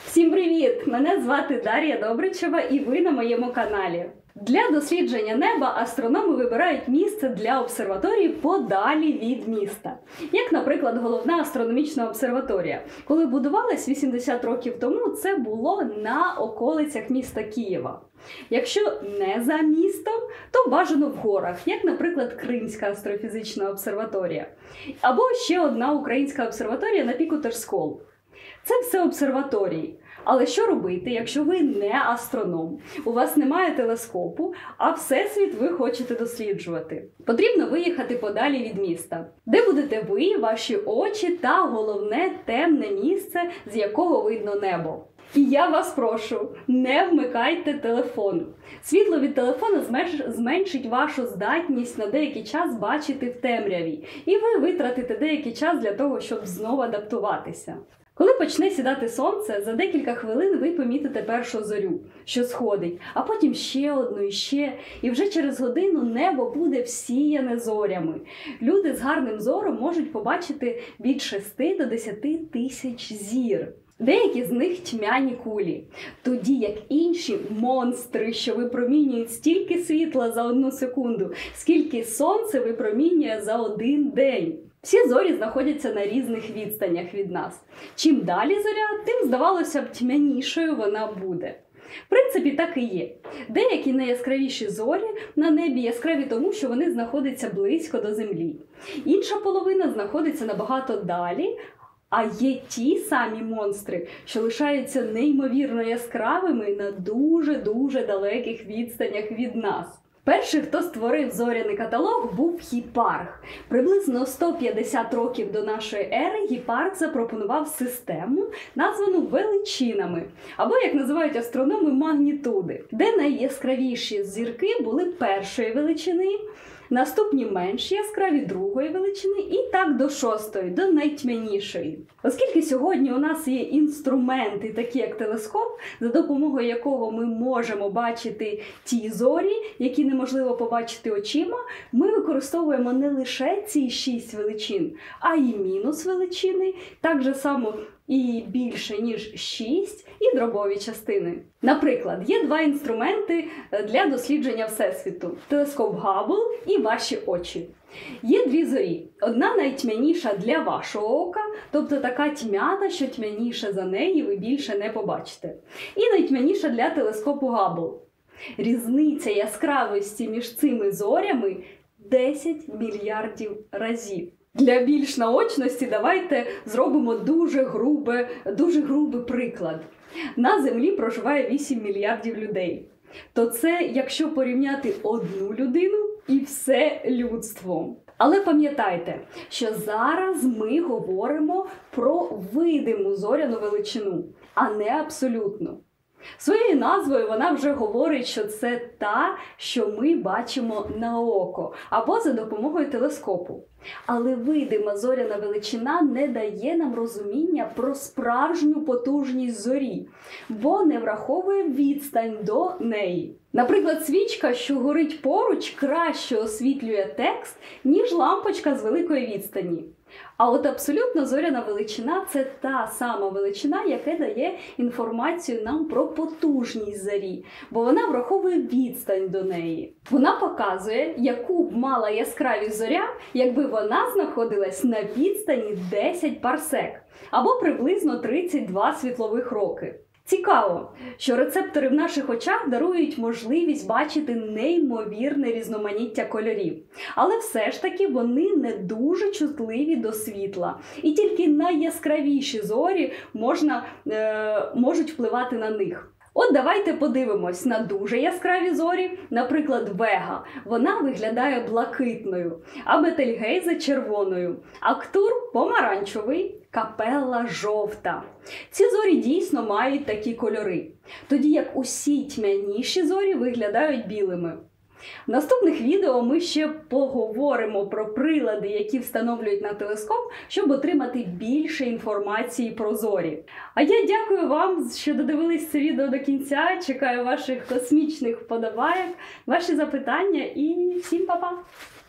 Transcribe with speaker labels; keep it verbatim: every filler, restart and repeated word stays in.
Speaker 1: Всім привіт! Мене звати Дар'я Добричева і ви на моєму каналі. Для дослідження неба астрономи вибирають місце для обсерваторії подалі від міста. Як, наприклад, головна астрономічна обсерваторія. Коли будувалась вісімдесят років тому, це було на околицях міста Києва. Якщо не за містом, то бажано в горах, як, наприклад, Кримська астрофізична обсерваторія. Або ще одна українська обсерваторія на піку Терскол. Це все обсерваторії. Але що робити, якщо ви не астроном, у вас немає телескопу, а всесвіт ви хочете досліджувати? Потрібно виїхати подалі від міста, де будете ви, ваші очі та, головне, темне місце, з якого видно небо. І я вас прошу, не вмикайте телефон. Світло від телефона зменшить вашу здатність на деякий час бачити в темряві. І ви витратите деякий час для того, щоб знову адаптуватися. Коли почне сідати сонце, за декілька хвилин ви помітите першу зорю, що сходить, а потім ще одну і ще, і вже через годину небо буде всіяне зорями. Люди з гарним зором можуть побачити від шести до десяти тисяч зір. Деякі з них тьмяні кулі, тоді як інші монстри, що випромінюють стільки світла за одну секунду, скільки сонце випромінює за один день. Всі зорі знаходяться на різних відстанях від нас. Чим далі зоря, тим, здавалося б, тьмянішою вона буде. В принципі, так і є. Деякі найяскравіші зорі на небі яскраві тому, що вони знаходяться близько до Землі. Інша половина знаходиться набагато далі, а є ті самі монстри, що лишаються неймовірно яскравими на дуже-дуже далеких відстанях від нас. Перший, хто створив зоряний каталог, був Гіпарх. Приблизно сто п'ятдесят років до нашої ери Гіпарх запропонував систему, названу величинами, або, як називають астрономи, магнітуди, де найяскравіші зірки були першої величини, наступні менш яскраві другої величини і так до шостої, до найтьмянішої. Оскільки сьогодні у нас є інструменти, такі як телескоп, за допомогою якого ми можемо бачити ті зорі, які неможливо побачити очима, ми використовуємо не лише ці шість величин, а й мінус величини, так же само і більше, ніж шість, і дробові частини. Наприклад, є два інструменти для дослідження Всесвіту – телескоп Габбл і ваші очі. Є дві зорі. Одна найтьмяніша для вашого ока, тобто така тьмяна, що тьмяніше за неї ви більше не побачите. І найтьмяніша для телескопу Габбл. Різниця яскравості між цими зорями – десять мільярдів разів. Для більш наочності давайте зробимо дуже грубе, дуже грубий приклад. На Землі проживає вісім мільярдів людей. То це, якщо порівняти одну людину і все людство. Але пам'ятайте, що зараз ми говоримо про видиму зоряну величину, а не абсолютну. Своєю назвою вона вже говорить, що це та, що ми бачимо на око, або за допомогою телескопу. Але видима зоряна величина не дає нам розуміння про справжню потужність зорі, бо не враховує відстань до неї. Наприклад, свічка, що горить поруч, краще освітлює текст, ніж лампочка з великої відстані. А от абсолютно зоряна величина – це та сама величина, яка дає інформацію нам про потужність зорі, бо вона враховує відстань до неї. Вона показує, яку б мала яскравість зоря, якби вона знаходилась на відстані десять парсек, або приблизно тридцять два світлових роки. Цікаво, що рецептори в наших очах дарують можливість бачити неймовірне різноманіття кольорів. Але все ж таки вони не дуже чутливі до світла. І тільки найяскравіші зорі можна, е, можуть впливати на них. От давайте подивимось на дуже яскраві зорі, наприклад, Вега. Вона виглядає блакитною, а Бетельгейзе – червоною, Арктур – помаранчевий, Капелла – жовта. Ці зорі дійсно мають такі кольори, тоді як усі тьмяніші зорі виглядають білими. В наступних відео ми ще поговоримо про прилади, які встановлюють на телескоп, щоб отримати більше інформації про зорі. А я дякую вам, що додивились це відео до кінця, чекаю ваших космічних вподобайок, ваші запитання і всім па-па!